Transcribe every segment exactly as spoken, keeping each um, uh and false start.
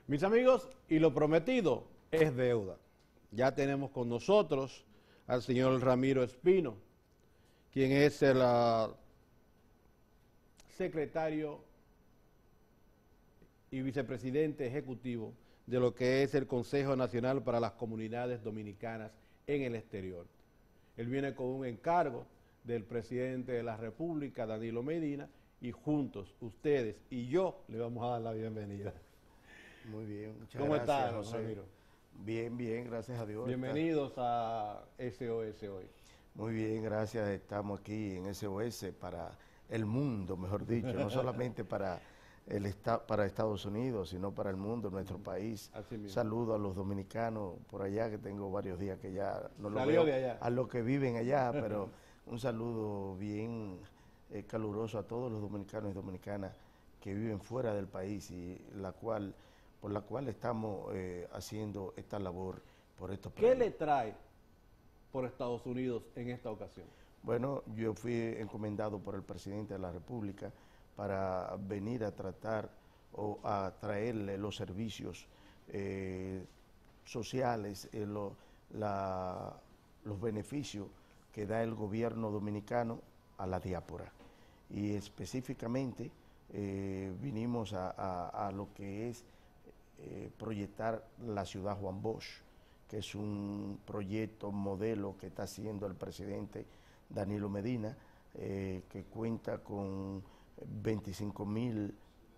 Mis amigos, y lo prometido es deuda. Ya tenemos con nosotros al señor Ramiro Espino, quien es el uh, secretario y vicepresidente ejecutivo de lo que es el Consejo Nacional para las Comunidades Dominicanas en el Exterior. Él viene con un encargo del presidente de la República, Danilo Medina, y juntos, ustedes y yo, le vamos a dar la bienvenida. Muy bien, muchas ¿Cómo gracias, está, José? Ramiro? Bien, bien, gracias a Dios. Bienvenidos a S O S hoy. Muy bien, gracias. Estamos aquí en S O S para el mundo, mejor dicho, no solamente para el esta, para Estados Unidos, sino para el mundo, nuestro país. Saludo a los dominicanos por allá, que tengo varios días que ya no lo veo, de allá. a los que viven allá, pero un saludo bien eh, caluroso a todos los dominicanos y dominicanas que viven fuera del país y la cual por la cual estamos eh, haciendo esta labor por estos ¿Qué le trae por Estados Unidos en esta ocasión? Bueno, yo fui encomendado por el presidente de la República para venir a tratar o a traerle los servicios eh, sociales, eh, lo, la, los beneficios que da el gobierno dominicano a la diáspora. Y específicamente eh, vinimos a, a, a lo que es Eh, proyectar la ciudad Juan Bosch, que es un proyecto modelo que está haciendo el presidente Danilo Medina, eh, que cuenta con veinticinco mil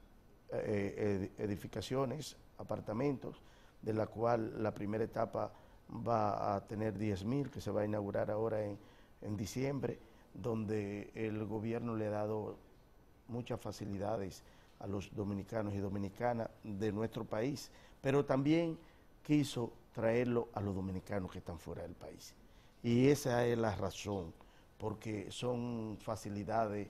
eh, edificaciones, apartamentos, de la cual la primera etapa va a tener diez mil, que se va a inaugurar ahora en, en diciembre, donde el gobierno le ha dado muchas facilidades a los dominicanos y dominicanas de nuestro país, pero también quiso traerlo a los dominicanos que están fuera del país. Y esa es la razón, porque son facilidades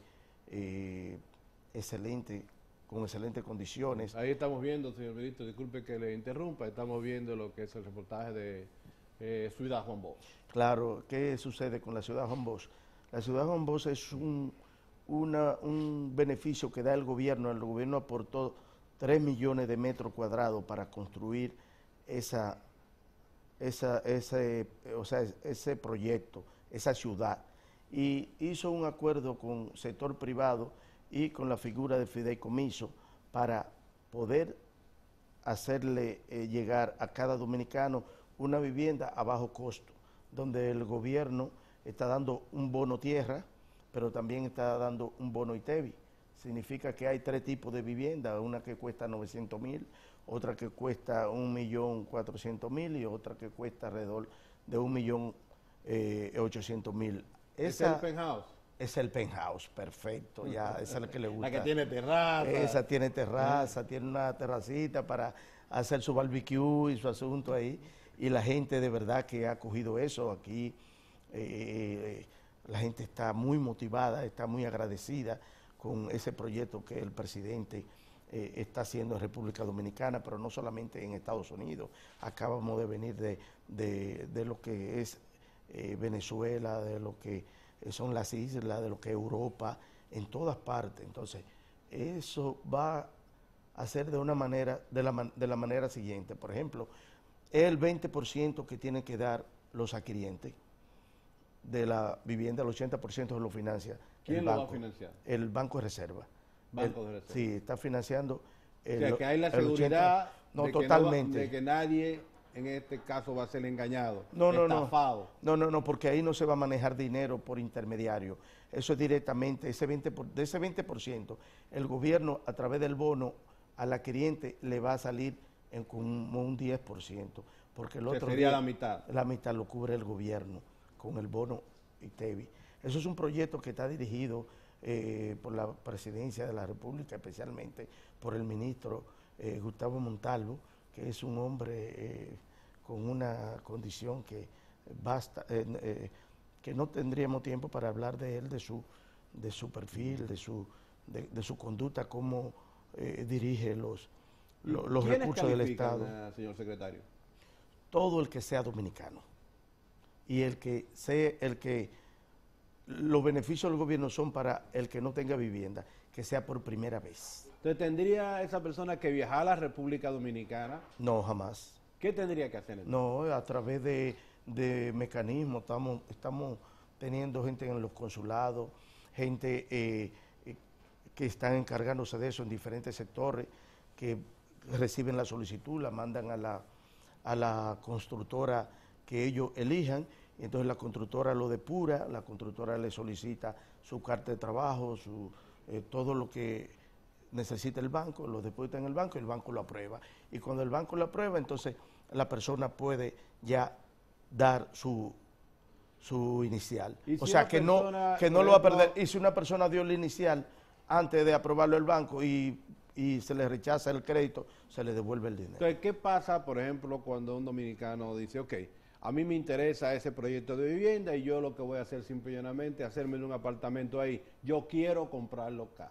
eh, excelentes, con excelentes condiciones. Ahí estamos viendo, señor ministro, disculpe que le interrumpa, estamos viendo lo que es el reportaje de eh, Ciudad Juan Bosch. Claro, ¿qué sucede con la Ciudad Juan Bosch? La Ciudad Juan Bosch es un... Una, un beneficio que da el gobierno. El gobierno aportó tres millones de metros cuadrados para construir esa, esa, ese, o sea, ese proyecto, esa ciudad, y hizo un acuerdo con el sector privado y con la figura de fideicomiso para poder hacerle eh, llegar a cada dominicano una vivienda a bajo costo, donde el gobierno está dando un bono tierra, pero también está dando un bono ITEVI. Significa que hay tres tipos de vivienda, una que cuesta novecientos mil, otra que cuesta un millón cuatrocientos mil y otra que cuesta alrededor de un millón ochocientos mil. ¿Es el penthouse? Es el penthouse, perfecto, ya, esa es la que le gusta. La que tiene terraza. Esa tiene terraza, tiene una terracita para hacer su barbecue y su asunto ahí, y la gente de verdad que ha cogido eso aquí. Eh, La gente está muy motivada, está muy agradecida con ese proyecto que el presidente eh, está haciendo en República Dominicana, pero no solamente en Estados Unidos. Acabamos de venir de, de, de lo que es eh, Venezuela, de lo que son las islas, de lo que es Europa, en todas partes. Entonces, eso va a ser de una manera, de la, de la manera siguiente. Por ejemplo, el veinte por ciento que tienen que dar los adquirientes de la vivienda, el ochenta por ciento se lo financia. ¿Quién el lo banco, va a financiar? El Banco de Reserva. Banco el, de Reserva. Sí, está financiando. El, o sea, que hay la seguridad ochenta, no, de, totalmente. Que no va, de que nadie en este caso va a ser engañado, no, no, estafado. No, no, no, porque ahí no se va a manejar dinero por intermediario. Eso es directamente, ese veinte por, de ese veinte por ciento, el gobierno a través del bono al adquiriente le va a salir en como un diez por ciento. Porque el otro que sería día, la mitad. La mitad lo cubre el gobierno con el bono ITEVI. Eso es un proyecto que está dirigido eh, por la Presidencia de la República, especialmente por el ministro eh, Gustavo Montalvo, que es un hombre eh, con una condición que basta, eh, eh, que no tendríamos tiempo para hablar de él, de su, de su perfil, de su, de, de su conducta, cómo eh, dirige los, los, los recursos del Estado. Uh, señor secretario? Todo el que sea dominicano y el que sea el que los beneficios del gobierno son para el que no tenga vivienda, que sea por primera vez. Entonces, ¿tendría esa persona que viajar a la República Dominicana? No, jamás. ¿Qué tendría que hacer entonces? No, a través de, de mecanismos, estamos, estamos teniendo gente en los consulados, gente eh, eh, que están encargándose de eso en diferentes sectores, que reciben la solicitud, la mandan a la, a la constructora que ellos elijan, y entonces la constructora lo depura, la constructora le solicita su carta de trabajo, su, eh, todo lo que necesita el banco, lo deposita en el banco y el banco lo aprueba. Y cuando el banco lo aprueba, entonces la persona puede ya dar su, su inicial. Si o sea, que no, que no lo va a perder. Y si una persona dio el inicial antes de aprobarlo el banco y, y se le rechaza el crédito, se le devuelve el dinero. Entonces, ¿qué pasa, por ejemplo, cuando un dominicano dice, ok, a mí me interesa ese proyecto de vivienda y yo lo que voy a hacer simple y llanamente es hacerme un apartamento ahí, yo quiero comprarlo cash?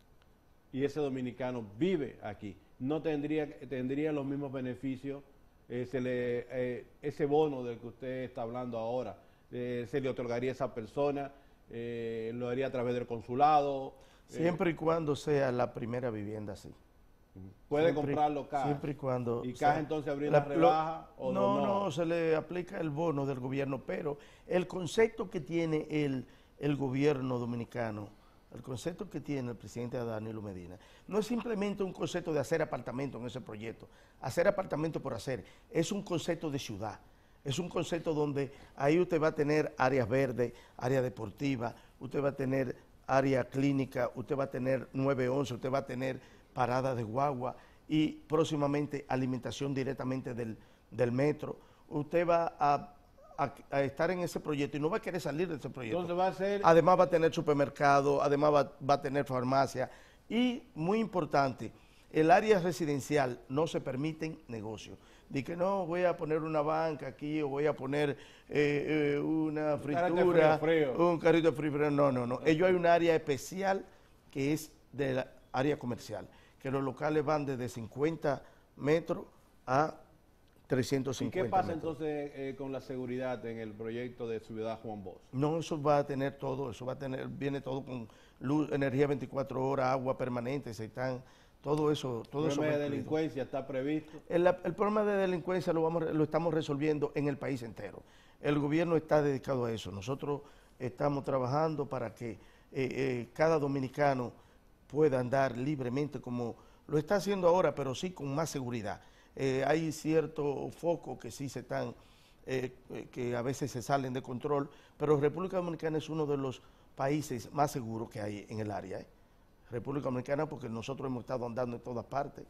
Y ese dominicano vive aquí, no tendría, tendría los mismos beneficios, eh, se le, eh, ese bono del que usted está hablando ahora, eh, se le otorgaría a esa persona, eh, lo haría a través del consulado. Siempre eh, y cuando sea la primera vivienda, sí. Puede siempre, comprarlo cash. Siempre y cuando... ¿Y cash entonces habría una rebaja lo, o no, no? No, se le aplica el bono del gobierno, pero el concepto que tiene el, el gobierno dominicano, el concepto que tiene el presidente Danilo Medina, no es simplemente un concepto de hacer apartamentos en ese proyecto, hacer apartamentos por hacer, es un concepto de ciudad, es un concepto donde ahí usted va a tener áreas verdes, área deportiva, usted va a tener área clínica, usted va a tener nueve once, usted va a tener parada de guagua y próximamente alimentación directamente del, del metro. Usted va a, a, a estar en ese proyecto y no va a querer salir de ese proyecto. Entonces va a ser... Además va a tener supermercado, además va, va a tener farmacia y, muy importante, el área residencial no se permiten negocios. De que no, voy a poner una banca aquí o voy a poner eh, eh, una fritura, frío, frío. un carrito de frío. No, no, no. Ellos hay un área especial que es de la área comercial, que los locales van desde cincuenta metros a trescientos cincuenta. ¿Y qué pasa metros. entonces eh, con la seguridad en el proyecto de Ciudad Juan Bosch? No, eso va a tener todo, eso va a tener, viene todo con luz, energía veinticuatro horas, agua permanente, se están, todo eso. Todo ¿El problema eso de delincuencia está previsto? El, el problema de delincuencia lo, vamos, lo estamos resolviendo en el país entero. El gobierno está dedicado a eso. Nosotros estamos trabajando para que eh, eh, cada dominicano pueda andar libremente como lo está haciendo ahora, pero sí con más seguridad. Eh, hay ciertos focos que sí se están, eh, que a veces se salen de control, pero República Dominicana es uno de los países más seguros que hay en el área. ¿eh? República Dominicana, porque nosotros hemos estado andando en todas partes,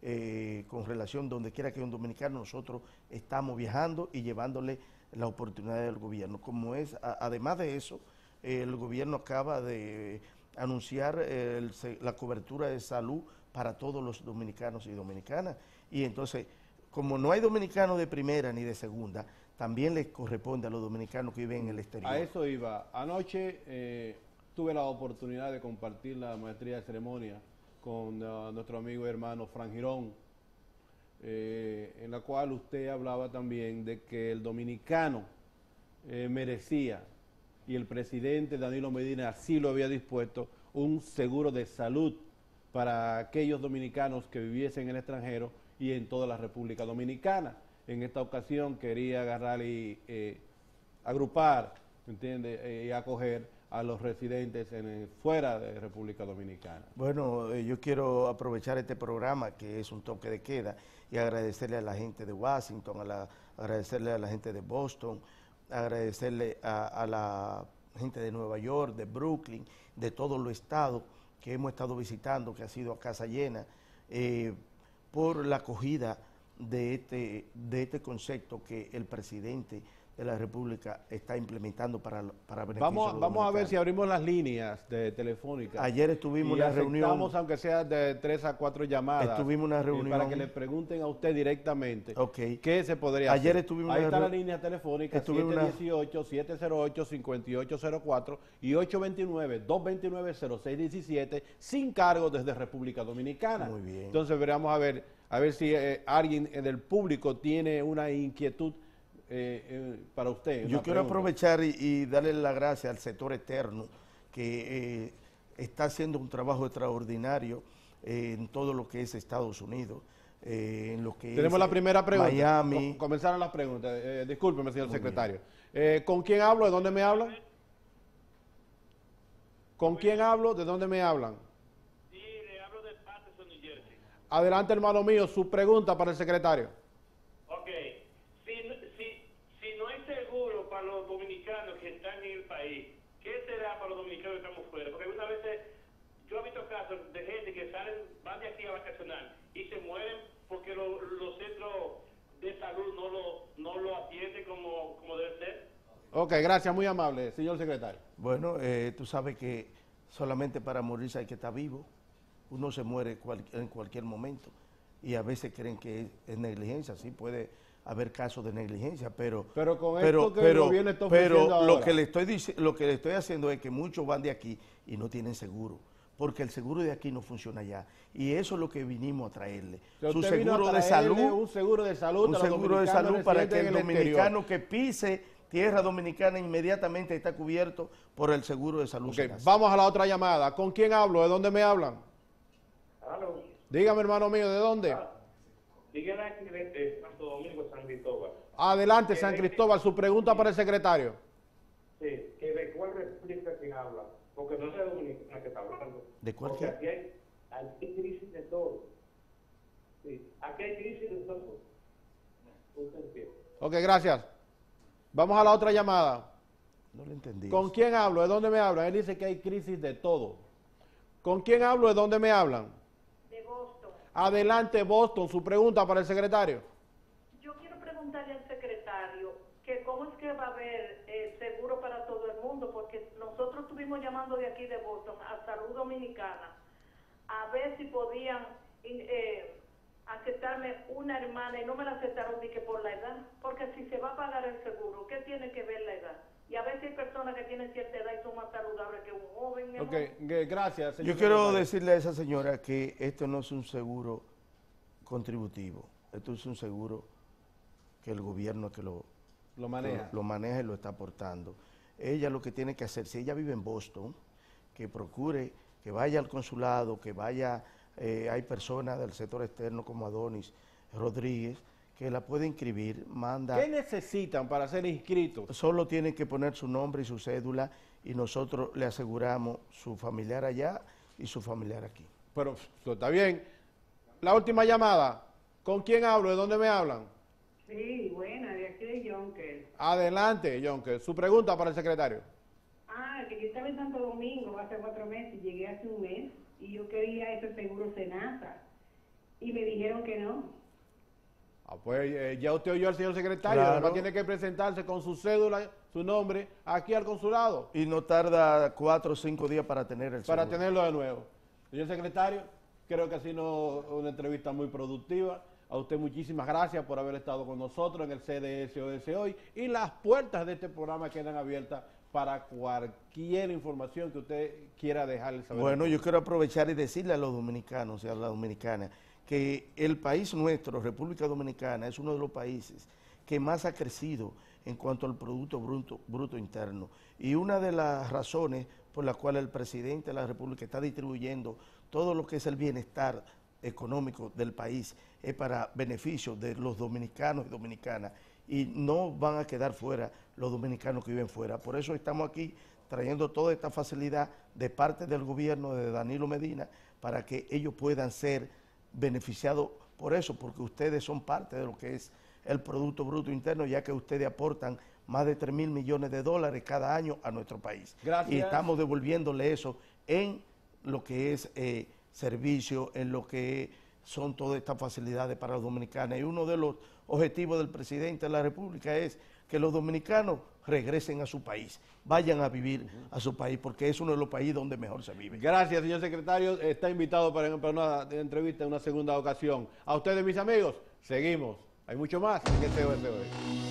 eh, con relación donde quiera que haya un dominicano, nosotros estamos viajando y llevándole la oportunidad del gobierno. Como es, a, además de eso, eh, el gobierno acaba de anunciar eh, el, la cobertura de salud para todos los dominicanos y dominicanas. Y entonces, como no hay dominicanos de primera ni de segunda, también les corresponde a los dominicanos que viven en el exterior. A eso iba. Anoche eh, tuve la oportunidad de compartir la maestría de ceremonia con uh, nuestro amigo y hermano Fran Girón, eh, en la cual usted hablaba también de que el dominicano eh, merecía, y el presidente Danilo Medina así lo había dispuesto, un seguro de salud para aquellos dominicanos que viviesen en el extranjero y en toda la República Dominicana. En esta ocasión quería agarrar y eh, agrupar, ¿entiende? Eh, y acoger a los residentes en, fuera de República Dominicana. Bueno, eh, yo quiero aprovechar este programa que es un toque de queda y agradecerle a la gente de Washington, a la, agradecerle a la gente de Boston, agradecerle a, a la gente de Nueva York, de Brooklyn, de todos los estados que hemos estado visitando, que ha sido a casa llena, eh, por la acogida de este, de este concepto que el presidente de la República está implementando para, para beneficio vamos, de los vamos a ver si dominicanos. abrimos las líneas de telefónicas. Ayer estuvimos y en una reunión. aceptamos, aunque sea de tres a cuatro llamadas. Estuvimos en una reunión. Eh, para que le pregunten a usted directamente okay. qué se podría Ayer hacer. Estuvimos Ahí una está la re... línea telefónica siete uno ocho, siete cero ocho, cinco ocho cero cuatro y ocho dos nueve, dos dos nueve, cero seis uno siete sin cargo desde República Dominicana. Muy bien. Entonces veremos a ver, a ver si eh, alguien del público tiene una inquietud eh, eh, para usted? Yo quiero pregunta. aprovechar y, y darle las gracias al sector externo que eh, está haciendo un trabajo extraordinario eh, en todo lo que es Estados Unidos. Eh, en lo que Tenemos es, la primera pregunta. Miami. Com comenzaron las preguntas. Eh, discúlpeme, señor Muy secretario. Eh, ¿Con quién hablo? ¿De dónde me hablan? ¿Con quién hablo? ¿De dónde me hablan? Sí, le hablo de Patterson, New Jersey. Adelante, hermano mío, su pregunta para el secretario. Ok. Si, si, si no hay seguro para los dominicanos que están en el país, ¿qué será para los dominicanos que estamos fuera? Porque algunas veces yo he visto casos de gente que salen, van de aquí a vacacionar y se mueren porque lo, los centros de salud no lo, no lo atienden como, como debe ser. Ok, gracias, muy amable, señor secretario. Bueno, eh, tú sabes que solamente para morirse hay que estar vivo. Uno se muere cual, en cualquier momento y a veces creen que es, es negligencia. Sí, puede haber casos de negligencia, pero pero con pero, esto que pero, el gobierno está ofreciendo pero ahora, lo que le estoy lo que le estoy haciendo es que muchos van de aquí y no tienen seguro, porque el seguro de aquí no funciona ya, y eso es lo que vinimos a traerle. Su seguro de salud, un seguro de salud, un seguro de salud para que el dominicano exterior. que pise tierra dominicana inmediatamente está cubierto por el seguro de salud. Okay, vamos a la otra llamada. ¿Con quién hablo? ¿De dónde me hablan? Aló. Dígame, hermano mío, ¿de dónde? Ah, dígame aquí de Santo Domingo, San Cristóbal. Adelante, San Cristóbal, su pregunta para el secretario. Sí, que de cuál república que habla, porque no sé dominicana que está hablando. ¿De cuál? Porque aquí hay, aquí hay crisis de todo. Sí, aquí hay crisis de todo. Ok, gracias. Vamos a la otra llamada. No lo entendí. ¿Con quién hablo? ¿De dónde me hablan? Él dice que hay crisis de todo. ¿Con quién hablo? ¿De dónde me hablan? De Boston. Adelante, Boston. Su pregunta para el secretario. Yo quiero preguntarle al secretario que cómo es que va a haber eh, seguro para todo el mundo, porque nosotros estuvimos llamando de aquí de Boston a Salud Dominicana a ver si podían eh, aceptarme una hermana y no me la aceptaron ni que por la edad, porque si se va a pagar el seguro, ¿qué tiene que ver la edad? Y a veces hay personas que tienen cierta edad y son más saludables que un joven. Ok, gracias, señor. Yo quiero decirle a esa señora que esto no es un seguro contributivo, esto es un seguro que el gobierno que lo, lo maneja. Lo, lo maneja y lo está aportando. Ella lo que tiene que hacer, si ella vive en Boston, que procure, que vaya al consulado, que vaya, eh, hay personas del sector externo como Adonis Rodríguez, que la puede inscribir, manda... ¿Qué necesitan para ser inscritos? Solo tienen que poner su nombre y su cédula y nosotros le aseguramos su familiar allá y su familiar aquí. Pero eso está bien. La última llamada. ¿Con quién hablo? ¿De dónde me hablan? Sí, buena, de aquí de Yonker. Adelante, Yonker. Su pregunta para el secretario. Ah, que yo estaba en Santo Domingo hace cuatro meses y llegué hace un mes y yo quería ese seguro Senasa y me dijeron que no. Ah, pues eh, ya usted oyó al señor secretario, Claro. además tiene que presentarse con su cédula, su nombre, aquí al consulado. Y no tarda cuatro o cinco días para tener el Para seguro. tenerlo de nuevo. Señor secretario, creo que ha sido una entrevista muy productiva. A usted muchísimas gracias por haber estado con nosotros en el C D S O S hoy, y las puertas de este programa quedan abiertas para cualquier información que usted quiera dejarle saber. Bueno, yo quiero aprovechar y decirle a los dominicanos y a las dominicanas que el país nuestro, República Dominicana, es uno de los países que más ha crecido en cuanto al Producto Bruto, bruto Interno. Y una de las razones por las cuales el presidente de la República está distribuyendo todo lo que es el bienestar económico del país es para beneficio de los dominicanos y dominicanas, y no van a quedar fuera los dominicanos que viven fuera. Por eso estamos aquí trayendo toda esta facilidad de parte del gobierno de Danilo Medina para que ellos puedan ser beneficiados por eso, porque ustedes son parte de lo que es el Producto Bruto Interno, ya que ustedes aportan más de tres mil millones de dólares cada año a nuestro país. Gracias. Y estamos devolviéndole eso en lo que es eh, servicio, en lo que son todas estas facilidades para los dominicanos. Y uno de los objetivos del presidente de la República es que los dominicanos regresen a su país, vayan a vivir uh-huh. a su país, porque es uno de los países donde mejor se vive. Gracias, señor secretario. Está invitado para, para una entrevista en una segunda ocasión. A ustedes, mis amigos, seguimos. Hay mucho más en este O S hoy.